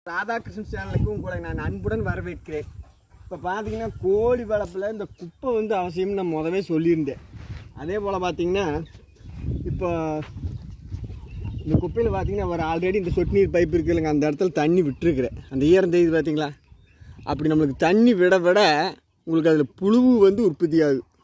ராதாகிருஷ்ணன் சேனலுக்கு உங்களை நான் அன்புடன் வரவேற்கிறேன். இப்போ பார்த்தீங்கன்னா கோழி வளர்ப்பில் இந்த குப்பை வந்து அவசியம்னு நான் முதவே சொல்லியிருந்தேன். அதே போல் பார்த்தீங்கன்னா இப்போ இந்த குப்பையில் பார்த்தீங்கன்னா ஒரு ஆல்ரெடி இந்த சொட்டு நீர் பைப் இருக்குது இல்லைங்க, அந்த இடத்துல தண்ணி விட்டுருக்குறேன். அந்த ஈரம் தெரியுது பார்த்தீங்களா? அப்படி நம்மளுக்கு தண்ணி விட விட உங்களுக்கு அதில் புழு வந்து உற்பத்தி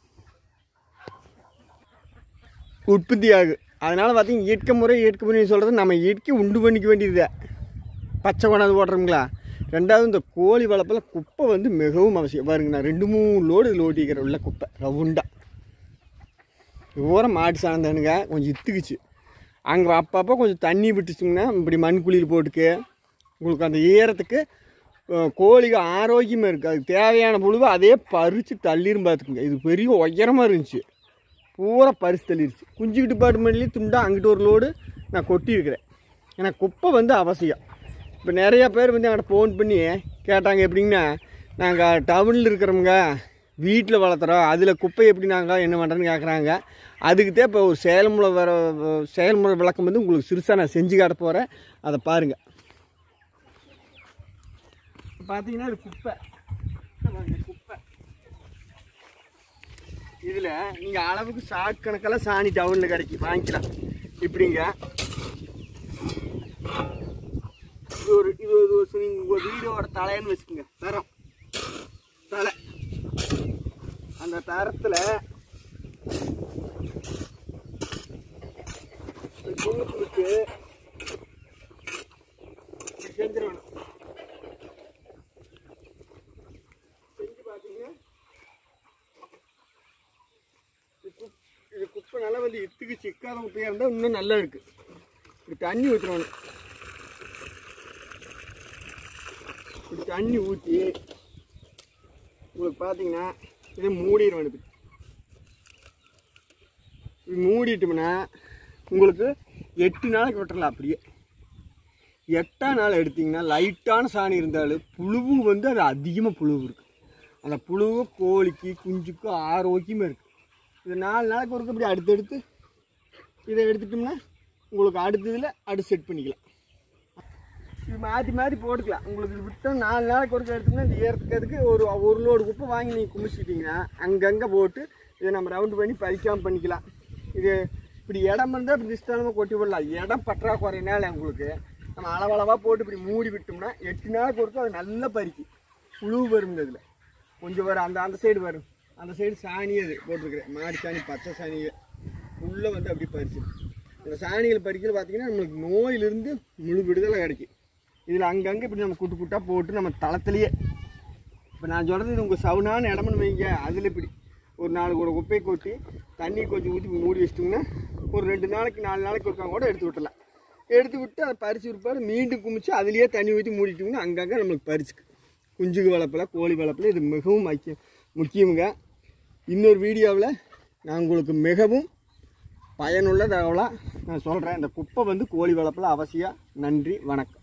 ஆகும். அதனால் பார்த்தீங்கன்னா இயற்கை முறைன்னு சொல்கிறது நம்ம இயற்கை உண்டு பண்ணிக்க வேண்டியது. பச்சை கொண்டாந்து போடுறோங்களா. ரெண்டாவது இந்த கோழி வளர்ப்பில் குப்பை வந்து மிகவும் அவசியம். பாருங்க, நான் 2-3 லோடு இதில் ஓட்டிக்கிறேன். உள்ள குப்பை ரவுண்டாக ஓரம் மாட்டு சாணந்தானுங்க கொஞ்சம் இத்துக்குச்சு. அங்கே அப்பப்போ கொஞ்சம் தண்ணி விட்டுச்சிங்கன்னா இப்படி மண் குழியில் போட்டுக்கு உங்களுக்கு அந்த ஈரத்துக்கு கோழிக்கு ஆரோக்கியமாக இருக்குது. அதுக்கு தேவையான புழுவை அதே பறித்து தள்ளிரும் பார்த்துக்குங்க. இது பெரிய உயரமாக இருந்துச்சு, பூரா பறித்து தள்ளிடுச்சு. குஞ்சு டிபார்ட்மெண்ட்லேயும் துண்டா அங்கிட்டு ஒரு லோடு நான் கொட்டியிருக்கிறேன். ஏன்னா குப்பை வந்து அவசியம். இப்போ நிறையா பேர் வந்து என்கிட்ட ஃபோன் பண்ணி கேட்டாங்க, எப்படிங்கன்னா நாங்கள் டவுனில் இருக்கிறவங்க வீட்டில் வளர்த்துறோம், அதில் குப்பை எப்படி நாங்கள் என்ன பண்ணுறேன்னு கேட்குறாங்க. அதுக்குதான் இப்போ ஒரு செயல்முறை விளக்கம் வந்து உங்களுக்கு சிறுசாக நான் செஞ்சு காட்ட போகிறேன். அதை பாருங்கள். பார்த்தீங்கன்னா இது குப்பை இதில் நீங்கள் அளவுக்கு சாக்கு கணக்கெல்லாம் சாணி டவுனில் கிடைக்கும், வாங்கிக்கலாம். இப்படிங்க இது உங்கள் வீடோட தலைன்னு வச்சுக்கோங்க. தலை அந்த தரத்தில் குழுக்கு செஞ்சிடணும். செஞ்சு பார்த்தீங்கன்னா இது குப்பை நல்லா வந்து இத்துக்கு சிக்காத குப்பையாக இருந்தால் இன்னும் நல்லா இருக்குது. இப்படி தண்ணி ஊற்றுறணும். இப்படி தண்ணி ஊற்றி உங்களுக்கு பார்த்தீங்கன்னா இதை மூடிடுவேன். இப்படி மூடிட்டோம்னா உங்களுக்கு 8 நாளைக்கு விட்டுறலாம். அப்படியே 8ஆம் நாள் எடுத்திங்கன்னா லைட்டான சாணி இருந்தாலும் புழுவு வந்து அது அதிகமாக புழுவு இருக்குது. அந்த புழுவு கோழிக்கு குஞ்சுக்கு ஆரோக்கியமாக இருக்குது. இது 4 நாளைக்கு ஒருக்க இப்படி அடுத்தடுத்து இதை எடுத்துட்டோம்னா உங்களுக்கு அடுத்ததில் செட் பண்ணிக்கலாம். இது மாற்றி போட்டுக்கலாம். உங்களுக்கு இது விட்டால் 4 நாளைக்கு ஒருக்க எடுத்தோம்னா இந்த ஏறத்துக்கு ஒரு லோடு குப்பை வாங்கி நீங்கள் குமிச்சிட்டிங்கன்னா அங்கங்கே போட்டு இதை நம்ம ரவுண்டு பண்ணி பறிக்காமல் பண்ணிக்கலாம். இது இப்படி இடம் இருந்தால் இப்படி இஷ்டமாக கொட்டி விடலாம். இடம் பற்றாக்குறையினால உங்களுக்கு நம்ம அளவளவாக போட்டு இப்படி மூடி விட்டோம்னா 8 நாளைக்கு ஒருக்க அது நல்லா பறிக்கும். புழு வரும். இதில் கொஞ்சம் வரும். அந்த சைடு வரும். அந்த சைடு சாணி அது போட்டிருக்கிறேன், மாடி சாணி, பச்சை சாணியை உள்ளே வந்து அப்படி பறிச்சு. இந்த சாணிகள் பறிக்கிறது பார்த்தீங்கன்னா நம்மளுக்கு நோயிலிருந்து முழு விடுதலை கிடைக்கும். இதில் அங்கங்கே இப்படி நம்ம கூட்டாக போட்டு நம்ம தளத்துலேயே இப்போ நான் சொல்கிறது இது உங்கள் சவுனான இடம்னு வைங்க. அதில் இப்படி ஒரு 4 கூட குப்பையை கொட்டி தண்ணி கொஞ்சம் ஊற்றி மூடி வச்சிட்டோம்னா ஒரு 2 நாளைக்கு 4 நாளைக்கு ஒருக்காங்க கூட எடுத்து விட்டுலாம். எடுத்து விட்டு அதை பறித்து விற்பாடு மீண்டும் குமிச்சு அதுலேயே தண்ணி ஊற்றி மூடிட்டோம்னா அங்கங்கே நம்மளுக்கு பறிச்சுக்கு. குஞ்சுக்கு வளர்ப்பில் கோழி வளர்ப்பில் இது மிகவும் முக்கியமுங்க. இன்னொரு வீடியோவில் நான் உங்களுக்கு மிகவும் பயனுள்ள தகவலாக நான் சொல்கிறேன். இந்த குப்பை வந்து கோழி வளர்ப்பில் அவசியம். நன்றி, வணக்கம்.